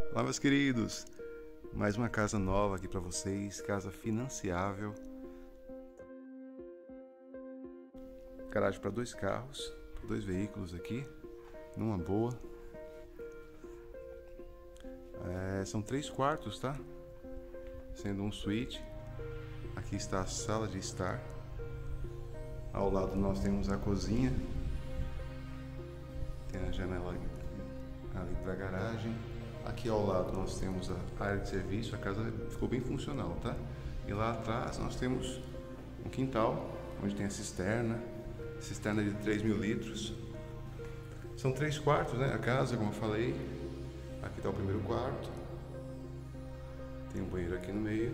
Olá, meus queridos! Mais uma casa nova aqui para vocês, casa financiável. Garagem para 2 carros, 2 veículos aqui, numa boa. São 3 quartos, tá? Sendo um suíte. Aqui está a sala de estar. Ao lado nós temos a cozinha. Tem a janela ali para a garagem. Aqui ao lado nós temos a área de serviço. A casa ficou bem funcional, tá? E lá atrás nós temos um quintal, onde tem a cisterna de 3.000 litros. São 3 quartos, né? A casa, como eu falei. Aqui está o primeiro quarto. Tem um banheiro aqui no meio.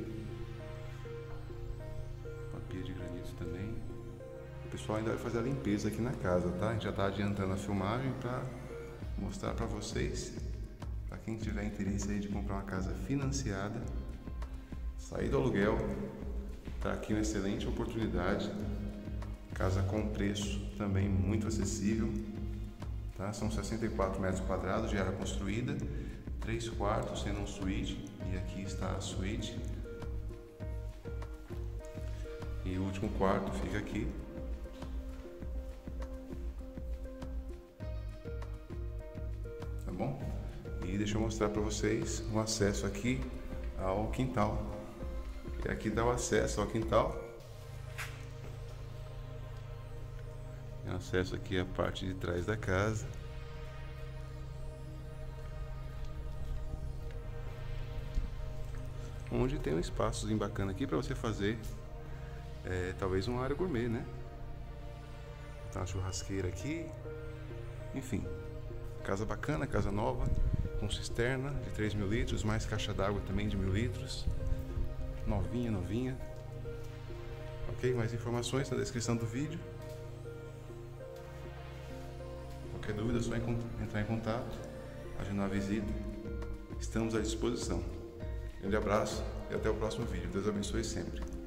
Uma pia de granito também. O pessoal ainda vai fazer a limpeza aqui na casa, tá? A gente já está adiantando a filmagem para mostrar para vocês. Para quem tiver interesse aí de comprar uma casa financiada, sair do aluguel, tá aqui uma excelente oportunidade. Casa com preço também muito acessível, tá? São 64 metros quadrados de área construída, 3 quartos sendo um suíte, e aqui está a suíte. E o último quarto fica aqui. Tá bom? E deixa eu mostrar para vocês o acesso aqui ao quintal. E aqui dá o acesso ao quintal. Tem acesso aqui à parte de trás da casa. Onde tem um espaçozinho bacana aqui para você fazer talvez uma área gourmet, né? Tá uma churrasqueira aqui. Enfim, casa bacana, casa nova, com cisterna de 3.000 litros, mais caixa d'água também de 1.000 litros. Novinha. Ok? Mais informações na descrição do vídeo. Qualquer dúvida é só entrar em contato, agendar a visita. Estamos à disposição. Grande abraço e até o próximo vídeo. Deus abençoe sempre.